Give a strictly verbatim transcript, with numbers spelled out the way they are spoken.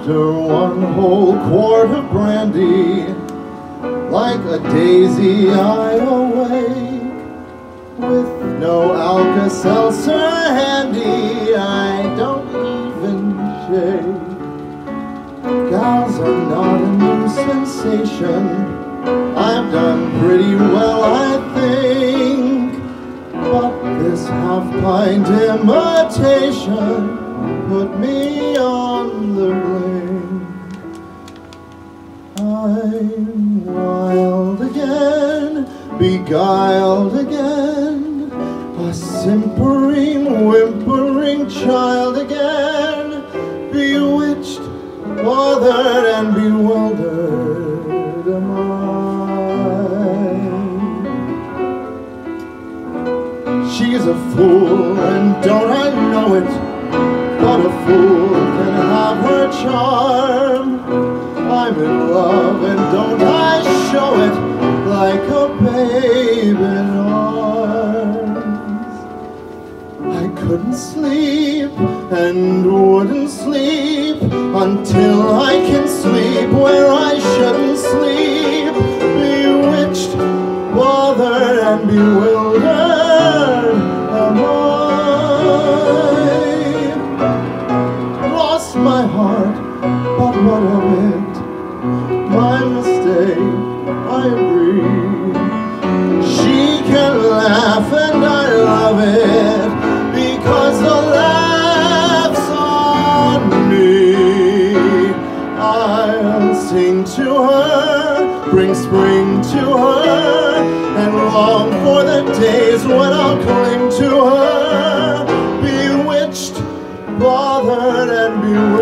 After one whole quart of brandy, like a daisy I awake, with no Alka-Seltzer handy, I don't even shake. Gals are not a new sensation, I've done pretty well I think, but this half-pint imitation put me on the blink. I'm wild again, beguiled again, a simpering, whimpering child again, bewitched, bothered, and bewildered am I. She's a fool, and don't I know it? But a fool can have her charm. I'm in love and don't I show it like a babe in arms. I couldn't sleep and wouldn't sleep until I can sleep where I shouldn't sleep. Bewitched, bothered, and bewildered am I. My heart, but what of it? My mistake, I agree. She can laugh and I love it, because the laugh's on me. I'll sing to her, bring spring to her, and long for the days when I'll cling to her. Bewitched, bothered, and bewildered.